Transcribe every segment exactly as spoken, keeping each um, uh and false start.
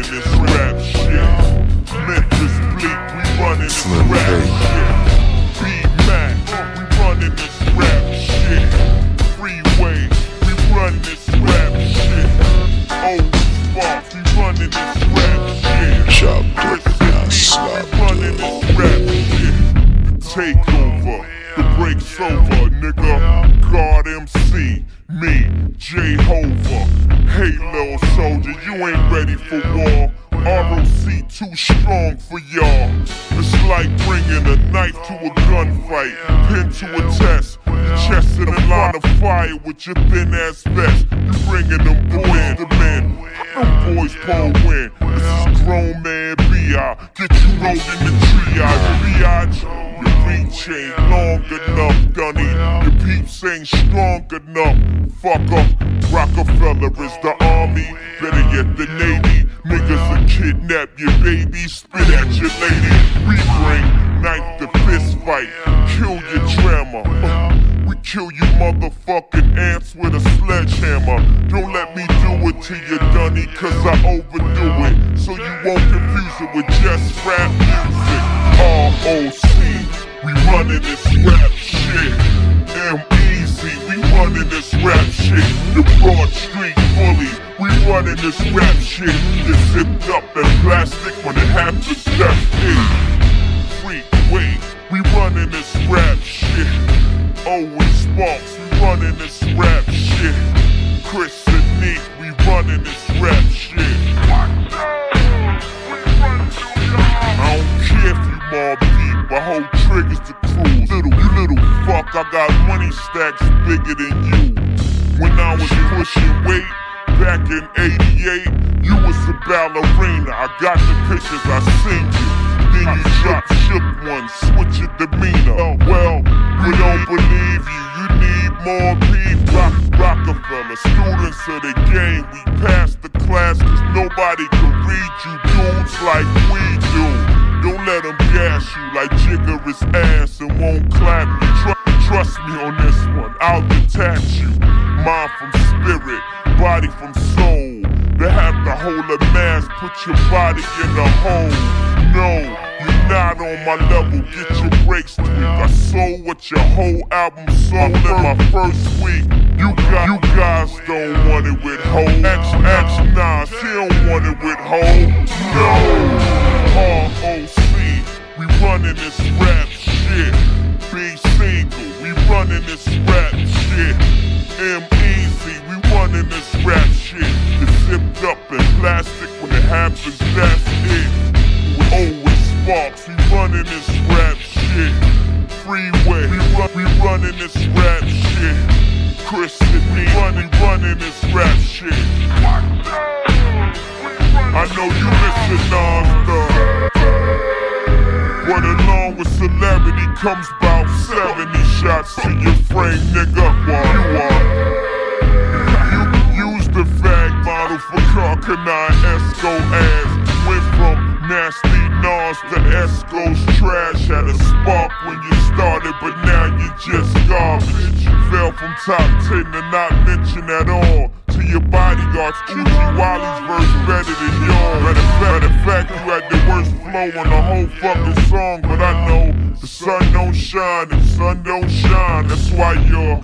this rap shit. Memphis Bleak, we running this rap shit. B-Mac, we running this rap shit. Freeway, we run this rap shit. Old Sparks, we running this rap shit. Chop it, we running this rap shit. The takeover, the break's over, nigga. God M C, me, Jehovah. Hey, little soldier, you ain't ready for war. R O C too strong for y'all. It's like bringing a knife to a gunfight, pin to a test, your chest in a line of fire with your thin ass vest. You bringing them boys to men, them boys pull win. This is grown man B I, get you rolled in the triage. Biatch, your reach ain't long enough, Dunny. Your peeps ain't strong enough, fucker. Rockefeller is the army, better yet the Navy. Niggas will kidnap your baby, spit at your lady. We bring knife to fist fight, kill your drama. Uh, we kill you motherfucking ants with a sledgehammer. Don't let me do it to you, Dunny, cause I overdo it. So you won't confuse it with just rap music. R O C, we running this rap shit. M-Easy, we running this rap shit. The Broad Street Bully, we running this rap shit. Get zipped up in plastic when it happens, that's it. Freeway, we running this rap shit. Owen Sparks, we running this rap shit. Chris and Nick, we running this rap shit. I don't care if you mob deep, I hold triggers to cruise. Little, you little fuck, I got money stacks bigger than you. When I was pushing weight, back in eighty-eight, you was a ballerina. I got the pictures, I seen you. Then you dropped shook one, switch your demeanor. Oh, well, we don't believe you, you need more beef. Rock, Rockefeller, students of the game, we passed the class cause nobody can read you dudes like we do. Don't let them gas you like Jigger's ass and won't clap you. Tr trust me on this one, I'll detach you. Mind from spirit, body from soul. They have to hold a mask, put your body in a hole. No, you're not on my level, get your brakes tweaked. I sold what your whole album sold in my first week. You got, you guys don't want it with hoes. X, X, nah, she don't want it with hoes. No. R O C, we running this rap shit. Be single, we running this rap shit. M-Easy, we running this rap shit. It's zipped up in plastic when it happens, that's it. With Owen Sparks, we running this rap shit. Freeway, we, run, we running this rap shit. Chris and me, running, running this rap shit. I know you listen, Nas, though. But along with celebrity comes about seventy shots to your frame, nigga. While you are, you use the fag model for Carcanine Esco ass. Went from nasty Nas to Esco's trash. Had a spark when you started, but now you just garbage. Fell from top ten to not mention at all. To your bodyguards, Uzi Wally's verse better than yours. Matter of fact, matter of fact, you had the worst flow on the whole fucking song. But I know the sun don't shine, the sun don't shine. That's why your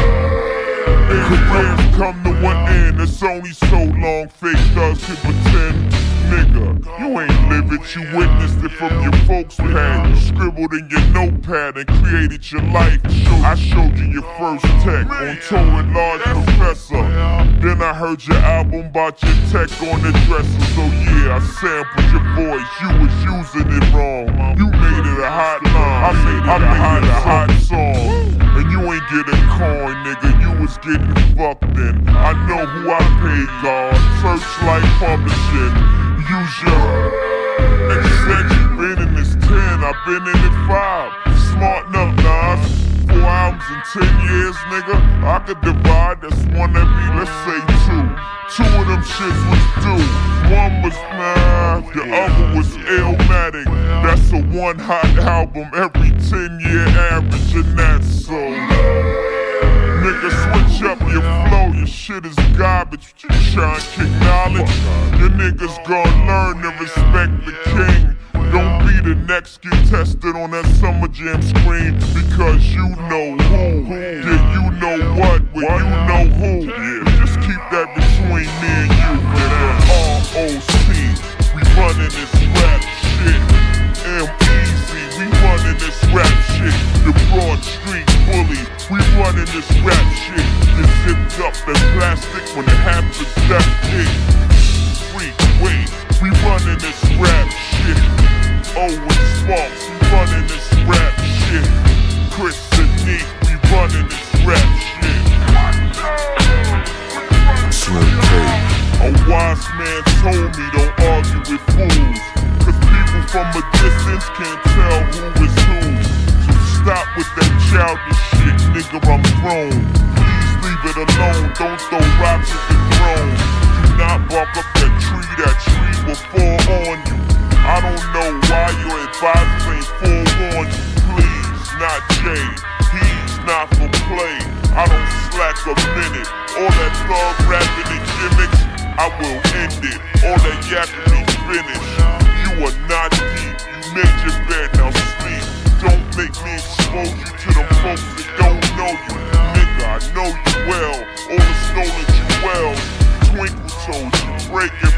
careers come to one end. It's only so long fake thugs can pretend. Nigga, you ain't live it, you witnessed it from your folks' pad. You scribbled in your notepad and created your life. I showed you your first tech on tour with Large Professor. Then I heard your album about your tech on the dresser. So yeah, I sampled your voice, you was using it wrong. You made it a hot line, I made it, I made it a hot song. And you ain't get a coin, nigga, you was getting fucked in. I know who I paid, God, Searchlight Publishing. Use your nigga said you been in this ten, I've been in it five. Smart enough, Nas. Four albums in ten years, nigga. I could divide, that's one every, let's say two. Two of them shits was due. One was nah, the other was Illmatic. That's a one hot album every ten year average, and that's so. Nigga, switch up your flow, your shit is garbage. You tryna kick knowledge? Your niggas gon' learn to respect the king. Don't be the next get tested on that Summer Jam screen, because you know who. Yeah, you know what, well you know who. Yeah, just keep that between me and you, nigga. R O C, we running this rap shit. M-Easy, we running this rap shit. The Broad Street Bully, we running this rap shit. Get zipped up in plastic when it happens, that big. Freak, wait, we running this rap shit. Owen Sparks, we running this rap shit. Chris and Nick, we running this rap shit. Slim K. A wise man told me don't argue with fools, cause people from a distance can't tell who is who. So stop with that childish shit, nigga, I'm grown. Please leave it alone, don't throw rocks at the throne. Do not bark up that tree, that tree will fall on you. I don't know why your advisors ain't forewarned you. Please, not Jay, he's not for play. I don't slack a minute. All that thug rapping and gimmicks, I will end it. All that yapping is finished. You are not deep, you made your bed, now sleep. Don't make me expose you to them folks that don't know you. Nigga, I know you well. All the stolen jewels, Twinkle toes, you breaking